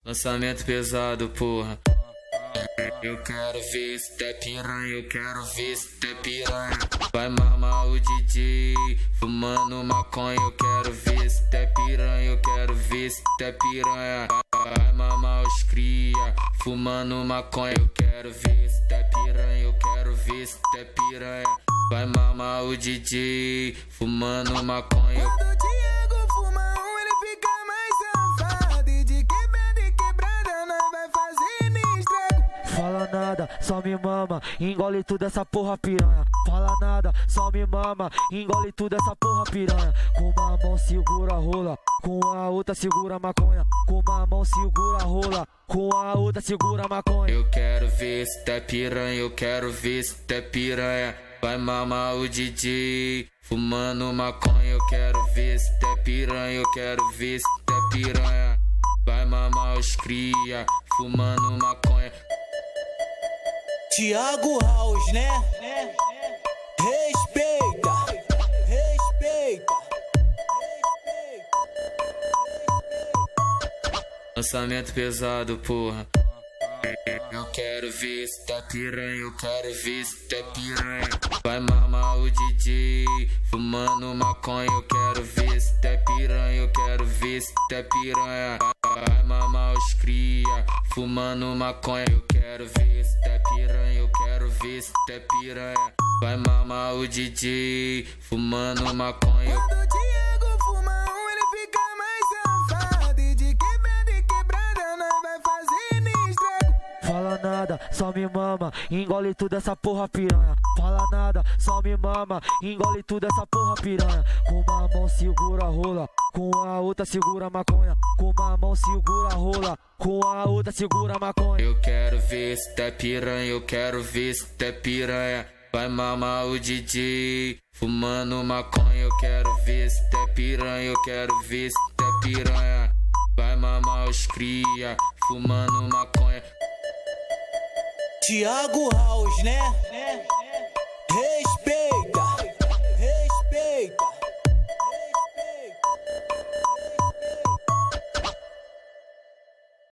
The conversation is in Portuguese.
Lançamento pesado, porra. Eu quero ver se tá piranha, eu quero ver se tá piranha. Vai mamar o DJ, fumando maconha. Eu quero ver se tá piranha, eu quero ver se tá piranha. Vai mamar os cria, fumando maconha. Eu quero ver se tá piranha, eu quero ver se tá piranha. Vai mamar o DJ, fumando maconha. Quando o Diego fuma ele fica mais safado. E de quebrada nós vai fazer estrago. Fala nada, só me mama, engole tudo essa porra piranha. Fala nada, só me mama, engole tudo essa porra piranha. Com uma mão segura a rola, com a outra segura a maconha. Com uma mão segura a rola, com a outra segura a maconha. Eu quero ver se tá piranha, eu quero ver se tá piranha. Vai mamar o DJ, fumando maconha. Eu quero ver se tá piranha, eu quero ver se tá piranha. Vai mamar os cria, fumando maconha. Thiago House, né? Respeita, respeita. Lançamento pesado, porra. Eu quero ver se tá piranha, eu quero ver se tá piranha. Vai mamar o DJ, fumando maconha. Eu quero ver se tá piranha, eu quero ver se tá piranha. Vai mamar os cria, fumando maconha. Eu quero ver se tá piranha, eu quero ver se tá piranha. Vai mamar o DJ, fumando maconha. Quando o Diego fuma ele fica mais safado. E de quebrada nós vai fazer estrago. Fala nada, só me mama, engole tudo essa porra piranha. Fala nada, só me mama, engole tudo essa porra piranha. Com uma mão segura a rola, com a outra segura a maconha. Com uma mão segura a rola, com a outra segura a maconha. Eu quero ver se tá piranha, eu quero ver se tá piranha. Vai mamar o DJ, fumando maconha. Eu quero ver se tá piranha, eu quero ver se tá piranha. Vai mamar os cria, fumando maconha. Thiago House, né? Respeita.